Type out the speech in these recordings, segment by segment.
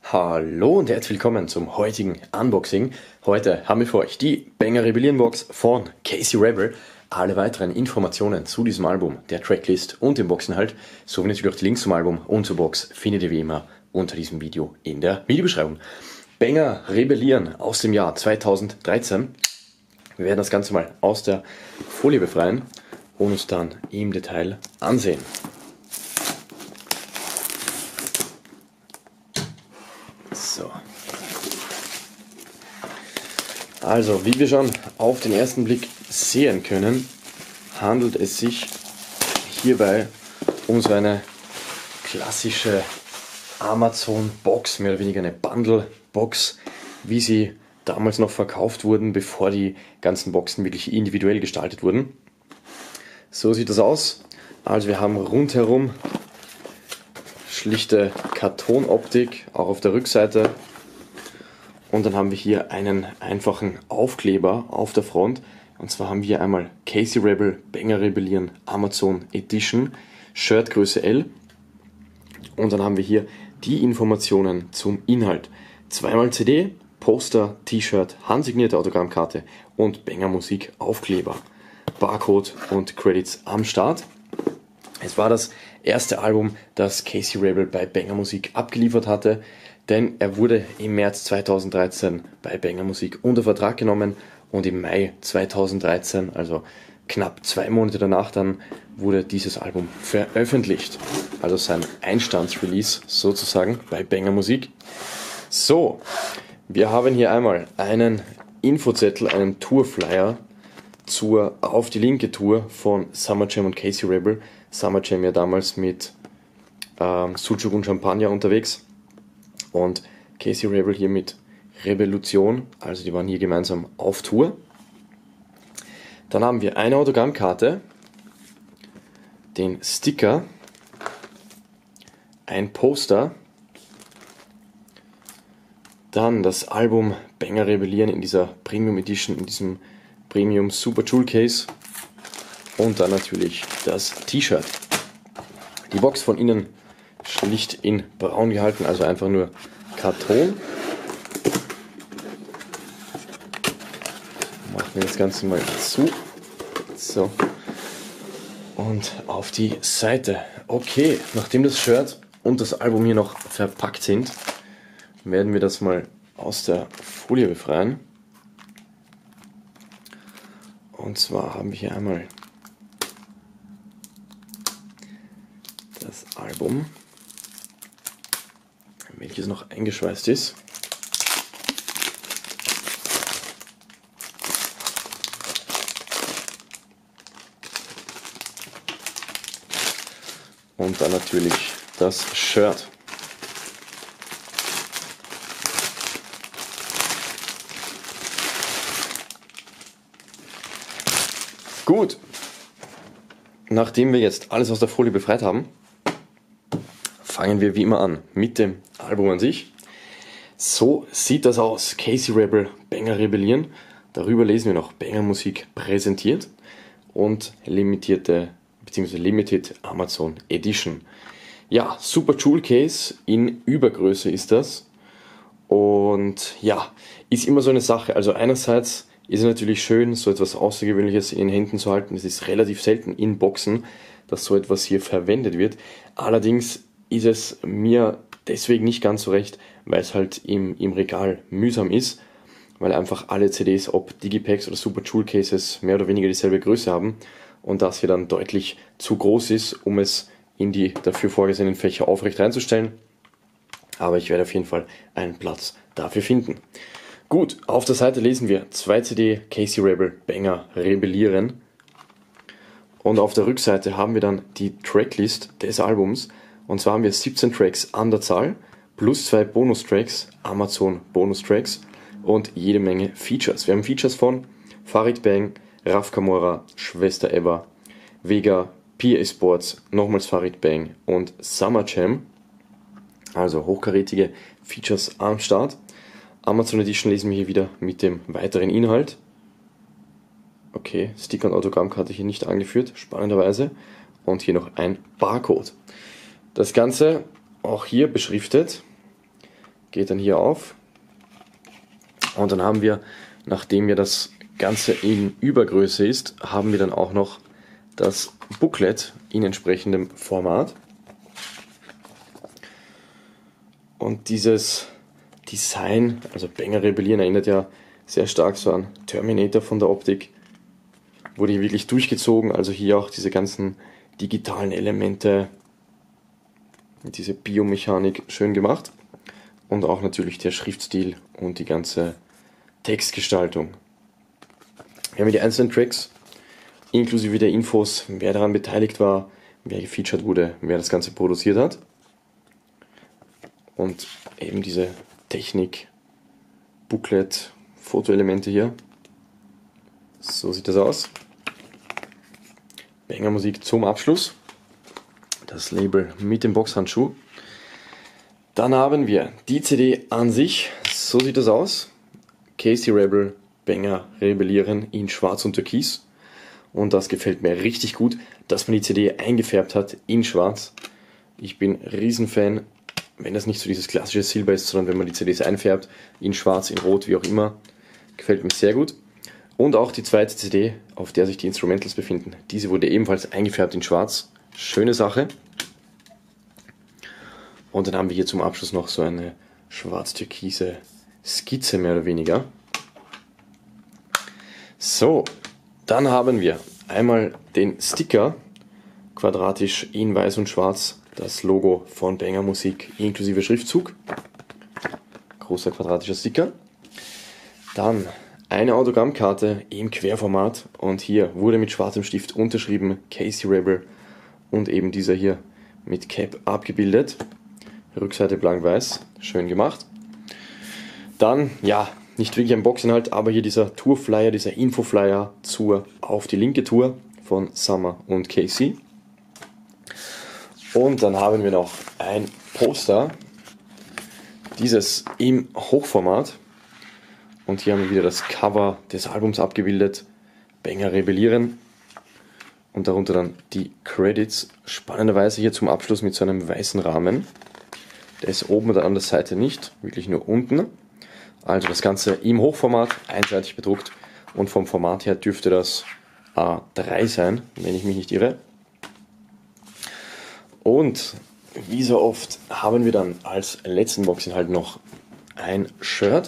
Hallo und herzlich willkommen zum heutigen Unboxing. Heute haben wir für euch die Banger Rebellion Box von Casey Rebel. Alle weiteren Informationen zu diesem Album, der Tracklist und dem Boxinhalt, sowie natürlich auch die Links zum Album und zur Box findet ihr wie immer unter diesem Video in der Videobeschreibung. Banger Rebellion aus dem Jahr 2013. Wir werden das Ganze mal aus der Folie befreien und uns dann im Detail ansehen. So. Also, wie wir schon auf den ersten Blick sehen können, handelt es sich hierbei um so eine klassische Amazon-Box, mehr oder weniger eine Bundle-Box, wie sie damals noch verkauft wurden, bevor die ganzen Boxen wirklich individuell gestaltet wurden. So sieht das aus. Also wir haben rundherum schlichte Kartonoptik, auch auf der Rückseite. Und dann haben wir hier einen einfachen Aufkleber auf der Front. Und zwar haben wir einmal Casey Rebel Banger Rebellion Amazon Edition, Shirtgröße L. Und dann haben wir hier die Informationen zum Inhalt. Zweimal CD, Poster, T-Shirt, handsignierte Autogrammkarte und Banger Musik Aufkleber. Barcode und Credits am Start. Es war das erste Album, das Casey Rebel bei Banger Musik abgeliefert hatte, denn er wurde im März 2013 bei Banger Musik unter Vertrag genommen und im Mai 2013, also knapp 2 Monate danach, dann wurde dieses Album veröffentlicht. Also sein Einstandsrelease sozusagen bei Banger Musik. So, wir haben hier einmal einen Infozettel, einen Tourflyer zur Auf die linke Tour von Summer Jam und Casey Rebel. Summer Jam ja damals mit Sucuk und Champagner unterwegs und Casey Rebel hier mit Revolution, also die waren hier gemeinsam auf Tour. Dann haben wir eine Autogrammkarte, den Sticker, ein Poster, dann das Album Banger Rebellion in dieser Premium Edition, in diesem Premium Super Jewel Case und dann natürlich das T-Shirt. Die Box von innen schlicht in braun gehalten, also einfach nur Karton. Machen wir das Ganze mal zu. So. Und auf die Seite. Okay, nachdem das Shirt und das Album hier noch verpackt sind, werden wir das mal aus der Folie befreien. Und zwar haben wir hier einmal das Album, welches noch eingeschweißt ist. Und dann natürlich das Shirt. Gut, nachdem wir jetzt alles aus der Folie befreit haben, fangen wir wie immer an mit dem Album an sich. So sieht das aus, Casey Rebel Banger Rebellion. Darüber lesen wir noch Banger Musik präsentiert und limitierte bzw. Limited Amazon Edition. Ja, Super Jewel Case in Übergröße ist das. Und ja, ist immer so eine Sache. Also einerseits ist es natürlich schön, so etwas Außergewöhnliches in den Händen zu halten. Es ist relativ selten in Boxen, dass so etwas hier verwendet wird. Allerdings ist es mir deswegen nicht ganz so recht, weil es halt im Regal mühsam ist, weil einfach alle CDs, ob Digipacks oder Super Jewel Cases, mehr oder weniger dieselbe Größe haben und das hier dann deutlich zu groß ist, um es in die dafür vorgesehenen Fächer aufrecht reinzustellen. Aber ich werde auf jeden Fall einen Platz dafür finden. Gut, auf der Seite lesen wir 2 CD Casey Rebel Banger Rebellieren. Und auf der Rückseite haben wir dann die Tracklist des Albums. Und zwar haben wir 17 Tracks an der Zahl, plus 2 Bonustracks, Amazon Bonustracks und jede Menge Features. Wir haben Features von Farid Bang, Raf Camora, Schwester Eva, Vega, PA Sports, nochmals Farid Bang und Summer Jam. Also hochkarätige Features am Start. Amazon Edition lesen wir hier wieder mit dem weiteren Inhalt. Okay, Sticker und Autogrammkarte hier nicht angeführt, spannenderweise. Und hier noch ein Barcode. Das Ganze auch hier beschriftet geht dann hier auf. Und dann haben wir, nachdem ja das Ganze in Übergröße ist, haben wir dann auch noch das Booklet in entsprechendem Format. Und dieses Design, also Banger Rebellieren, erinnert ja sehr stark so an Terminator von der Optik. Wurde hier wirklich durchgezogen, also hier auch diese ganzen digitalen Elemente, diese Biomechanik schön gemacht. Und auch natürlich der Schriftstil und die ganze Textgestaltung. Wir haben hier die einzelnen Tracks, inklusive der Infos, wer daran beteiligt war, wer gefeatured wurde, wer das Ganze produziert hat. Und eben diese Technik, Booklet, Fotoelemente hier. So sieht das aus. Banger Musik zum Abschluss. Das Label mit dem Boxhandschuh. Dann haben wir die CD an sich. So sieht das aus. Casey Rebel, Banger Rebellieren in Schwarz und Türkis. Und das gefällt mir richtig gut, dass man die CD eingefärbt hat in Schwarz. Ich bin Riesenfan, wenn das nicht so dieses klassische Silber ist, sondern wenn man die CDs einfärbt, in Schwarz, in Rot, wie auch immer. Gefällt mir sehr gut. Und auch die zweite CD, auf der sich die Instrumentals befinden. Diese wurde ebenfalls eingefärbt in Schwarz. Schöne Sache. Und dann haben wir hier zum Abschluss noch so eine schwarz-türkise Skizze, mehr oder weniger. So, dann haben wir einmal den Sticker, quadratisch in weiß und schwarz, das Logo von Banger Musik inklusive Schriftzug. Großer quadratischer Sticker. Dann eine Autogrammkarte im Querformat und hier wurde mit schwarzem Stift unterschrieben Casey Rebel und eben dieser hier mit Cap abgebildet. Rückseite blank-weiß, schön gemacht. Dann, ja, nicht wirklich ein Boxinhalt, aber hier dieser Tourflyer, dieser Infoflyer auf die linke Tour von Summer und Casey. Und dann haben wir noch ein Poster, dieses im Hochformat. Und hier haben wir wieder das Cover des Albums abgebildet, Banger Rebellieren. Und darunter dann die Credits, spannenderweise hier zum Abschluss mit so einem weißen Rahmen. Der ist oben oder an der Seite nicht, wirklich nur unten. Also das Ganze im Hochformat, einseitig bedruckt. Und vom Format her dürfte das A3 sein, wenn ich mich nicht irre. Und wie so oft haben wir dann als letzten Boxinhalt noch ein Shirt.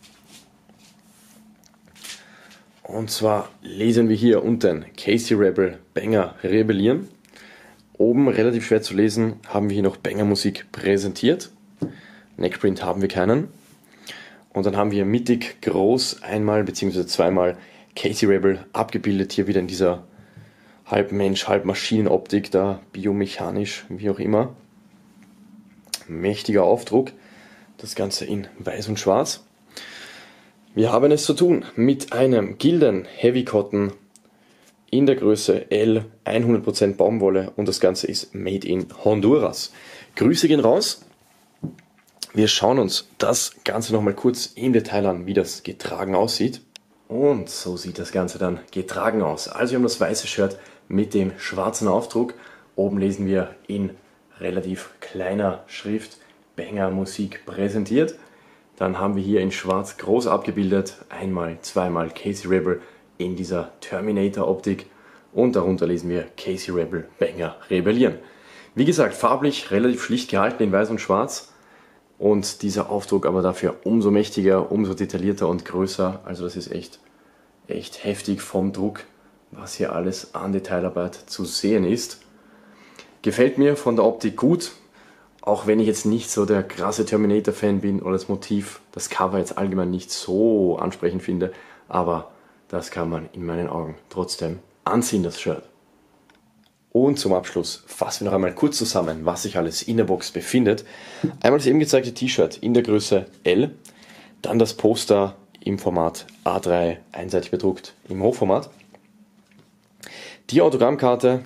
Und zwar lesen wir hier unten Casey Rebel, Banger Rebellieren. Oben relativ schwer zu lesen haben wir hier noch Banger Musik präsentiert. Neckprint haben wir keinen. Und dann haben wir mittig groß einmal bzw. zweimal Casey Rebel abgebildet, hier wieder in dieser halb Mensch, halb Maschinenoptik, da biomechanisch, wie auch immer. Mächtiger Aufdruck, das Ganze in weiß und schwarz. Wir haben es zu tun mit einem Gildan Heavy Cotton in der Größe L, 100% Baumwolle und das Ganze ist made in Honduras. Grüße gehen raus. Wir schauen uns das Ganze nochmal kurz im Detail an, wie das getragen aussieht. Und so sieht das Ganze dann getragen aus. Also wir haben das weiße Shirt mit dem schwarzen Aufdruck. Oben lesen wir in relativ kleiner Schrift Banger Musik präsentiert. Dann haben wir hier in schwarz groß abgebildet, einmal, zweimal Casey Rebel in dieser Terminator-Optik und darunter lesen wir Casey Rebel, Banger Rebellieren. Wie gesagt, farblich relativ schlicht gehalten in weiß und schwarz und dieser Aufdruck aber dafür umso mächtiger, umso detaillierter und größer. Also das ist echt heftig vom Druck, was hier alles an Detailarbeit zu sehen ist. Gefällt mir von der Optik gut. Auch wenn ich jetzt nicht so der krasse Terminator-Fan bin oder das Motiv, das Cover jetzt allgemein nicht so ansprechend finde, aber das kann man in meinen Augen trotzdem anziehen, das Shirt. Und zum Abschluss fassen wir noch einmal kurz zusammen, was sich alles in der Box befindet. Einmal das eben gezeigte T-Shirt in der Größe L, dann das Poster im Format A3, einseitig bedruckt im Hochformat, die Autogrammkarte,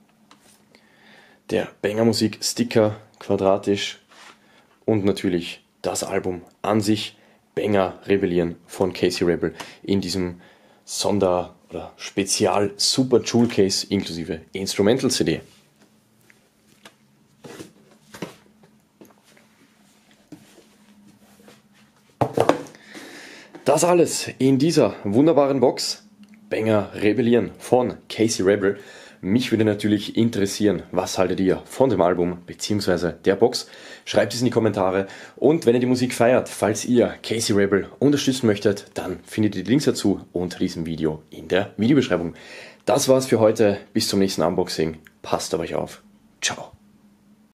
der Banger Musik Sticker quadratisch und natürlich das Album an sich, Banger Rebellieren von Casey Rebel in diesem Sonder- oder Spezial Super Jewel Case inklusive Instrumental CD. Das alles in dieser wunderbaren Box. Banger Rebellieren von Casey Rebel. Mich würde natürlich interessieren, was haltet ihr von dem Album bzw. der Box? Schreibt es in die Kommentare und wenn ihr die Musik feiert, falls ihr Casey Rebel unterstützen möchtet, dann findet ihr die Links dazu unter diesem Video in der Videobeschreibung. Das war's für heute, bis zum nächsten Unboxing. Passt auf euch auf. Ciao.